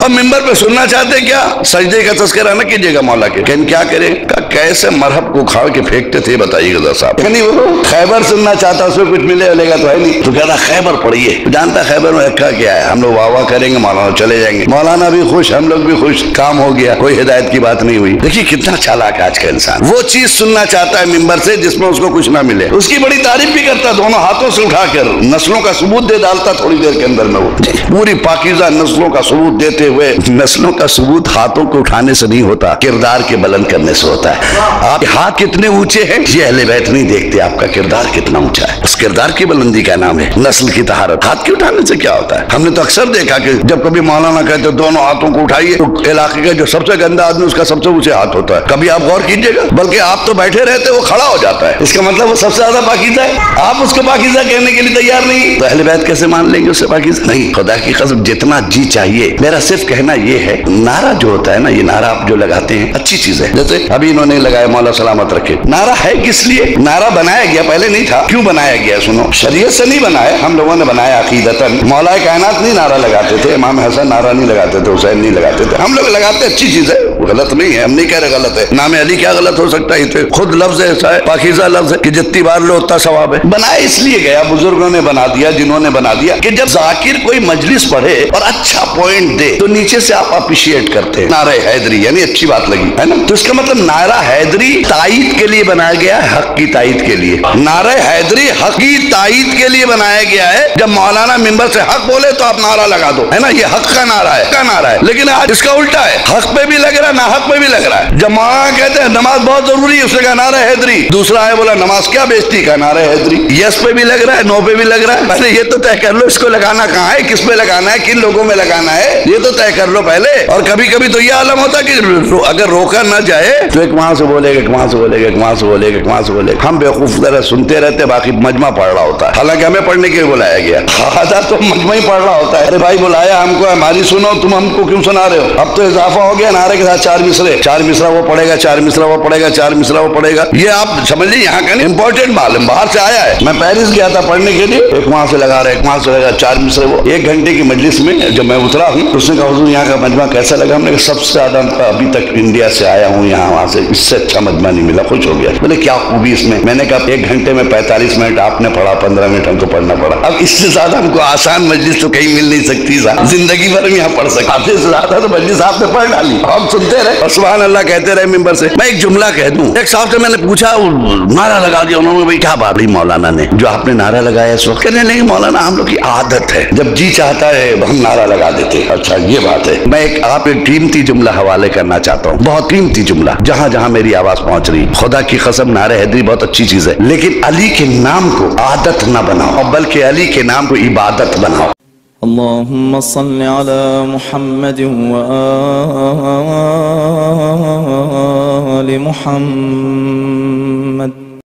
اور ممبر پہ سننا چاہتے کیا؟ سجدے کا تذکرہ نہ کیجیے گا مولا کے، کہ کیا کرے کہ کیسے مرحب کو کھاڑ کے پھینکتے تھے بتائیے گا صاحب، کہ نہیں وہ خیبر سننا چاہتا اس میں کچھ ملے گا تو ہے نہیں، تو کہتا خیبر پڑھیے، جانتا خیبر میں رکھا کیا ہے، ہم لوگ واہ واہ کریں گے، مولانا چلے جائیں گے، مولانا بھی خوش، ہم لوگ بھی خوش، کام ہو گیا، کوئی ہدایت کی بات نہیں ہوئی۔ دیکھیے کتنا چالاک آج کا انسان، وہ چیز سننا چاہتا ہے ممبر سے جس میں اس کو کچھ نہ ملے، اس کی بڑی تعریف بھی کرتا، دونوں ہاتھوں سے اٹھا کر نسلوں کا ثبوت دے ڈالتا تھوڑی دیر کے اندر میں، وہ پوری پاکیزہ نسلوں کا ثبوت دیتے ہوئے، نسلوں کا ثبوت ہاتھوں کو اٹھانے سے نہیں ہوتا، کردار کے بلند کرنے سے ہوتا ہے۔ آپ کے ہاتھ کتنے اونچے ہیں یہ اہل بیت نہیں دیکھتے، آپ کا کردار کتنا اونچا ہے، اس کردار کی بلندی کا نام ہے نسل کی طہارت۔ ہاتھ کے اٹھانے سے کیا ہوتا ہے؟ ہم نے تو اکثر دیکھا کہ جب کبھی مولانا کہتے دونوں ہاتھوں کو اٹھائیے تو علاقے کا جو سب سے گندا آدمی اس کا سب سے اونچے ہاتھ ہوتا ہے، کبھی آپ غور کیجئے گا، بلکہ آپ تو بیٹھے رہتے وہ کھڑا ہو جاتا ہے، اس کا مطلب وہ سب سے زیادہ پاکیزہ ہے، آپ اس کو پاکیزہ کہنے کے لیے تیار نہیں، تو اہل بیت کیسے مان لیں گے اسے پاکیزہ؟ نہیں، خدا کی قسم جتنا جی چاہیے، میرا صرف کہنا یہ ہے، نعرہ جو ہوتا ہے نا، یہ نعرہ آپ جو لگاتے ہیں اچھی چیز ہے، جیسے ابھی انہوں نے لگایا مولا سلامت رکھے، نعرہ ہے کس لیے؟ نعرہ بنایا گیا، پہلے نہیں تھا، کیوں بنایا گیا؟ سنو، شریعت سے نہیں بنایا، ہم لوگوں نے بنایا عقیدتاً، مولا کائنات نہیں نعرہ لگاتے تھے، امام حسن نعرہ نہیں لگاتے تھے، حسین نہیں لگاتے تھے، ہم لوگ لگاتے، اچھی چیز ہے، غلط نہیں ہے، ہم نہیں کہہ رہے غلط ہے، نام علی کیا غلط ہو سکتا ہے؟ خود لفظ ایسا ہے، پاکیزہ لفظ ہے کہ جتنی بار لو اتنا ثواب ہے، بنایا اس لیے گیا، بزرگوں نے بنا دیا، جنہوں نے بنا دیا کہ جب ذاکر کوئی مجلس پڑھے اور اچھا پوائنٹ دے تو نیچے سے آپ اپریشیٹ کرتے ہیں، نعرہ حیدری، یعنی اچھی بات لگی ہے نا، تو اس کا مطلب نعرہ حیدری تائید کے لیے بنایا گیا ہے، حق کی تائید کے لیے، نعرہ حیدری حق کی تائید کے لیے بنایا گیا ہے، جب مولانا ممبر سے حق بولے تو آپ نعرہ لگا دو، ہے نا، یہ حق کا نعرہ ہے، کا نعرہ ہے، لیکن آج اس کا الٹا ہے، حق پہ بھی لگ رہا ہے، نہ حق پہ بھی لگ رہا ہے، جب مولانا کہتے ہیں نماز بہت ضروری ہے، اس نے کہا نعرہ حیدری، دوسرا ہے بولا نماز کیا بیچتی کا نعرہ حیدری، یس پہ بھی لگ رہا ہے، نو پہ بھی لگ رہا ہے، پہلے یہ تو طے کر لو اس کو لگانا کہاں ہے، کس پہ لگانا ہے، کن لوگوں میں لگانا ہے، یہ تو طے کر لو پہلے، اور کبھی کبھی تو یہ عالم ہوتا ہے کہ اگر روکا نہ جائے تو ایک وہاں سے بولے گا، ایک وہاں سے بولے گا، ایک وہاں سے بولے گا، ایک وہاں سے بولے گا، ہم بیوقوف طرح سنتے رہتے، باقی مجمع پڑھ رہا ہوتا ہے، حالانکہ ہمیں پڑھنے کے لیے بلایا گیا، آدھا تو مجمع ہی پڑھ رہا ہوتا ہے، ارے بھائی بلایا ہم کو، ہماری سنو، تم ہم کو کیوں سنا رہے ہو؟ اب تو اضافہ ہو گیا نعرے کے ساتھ چار مصرے، چار مصرا وہ پڑھے گا، چار مصرا وہ پڑھے گا، چار مصرا وہ پڑھے گا، یہ آپ سمجھ لیجیے یہاں کا امپورٹنٹ معلوم باہر سے آیا ہے، میں پیرس گیا تھا پڑھنے کے لیے، ایک وہاں سے لگا رہا ہے، ایک وہاں سے لگا، چار مصرے وہ، ایک گھنٹے کی مجلس میں جب میں اترا ہوں تو اس نے کہا حضور یہاں کا مجمع کیسا لگا؟ ہم نے کہا سب سے زیادہ ابھی تک انڈیا سے آیا ہوں یہاں، وہاں سے اس سے اچھا مجمع نہیں ملا، خوش ہو گیا، بولے کیا خوبی اس میں نے کہا ایک گھنٹے میں 45 منٹ آپ نے پڑھا، 15 منٹ ہم کو پڑھنا پڑا، اب اس سے زیادہ ہم کو آسان مجلس تو کہیں مل نہیں سکتی، زندگی بھر میں یہاں پڑھ سکتے، اس سے زیادہ تو مجلس آپ نے پڑھ ڈالی، ہم سنتے رہے اور سبحان اللہ کہتے رہے ممبر سے۔ میں ایک جملہ کہہ دوں، ایک صاحب سے میں نے پوچھا، نعرہ لگا دیا انہوں نے، بھائی کیا بات ہے مولانا نے جو آپ نے نعرہ لگایا اس وقت؟ کہنے لگے مولانا ہم لوگ کی عادت ہے، جب جی چاہتا ہے ہم نعرہ لگا دیتے۔ اچھا یہ بات ہے، میں آپ ایک قیمتی جملہ حوالے کرنا چاہتا ہوں، بہت قیمتی جملہ، جہاں جہاں میری آواز پہنچ رہی، خدا کی قسم نعرہ حیدری بہت اچھی چیز ہے، لیکن علی کے نام کو عادت نہ بناؤ، بلکہ علی کے نام کو عبادت بناؤ۔ اللهم صل على محمد وآل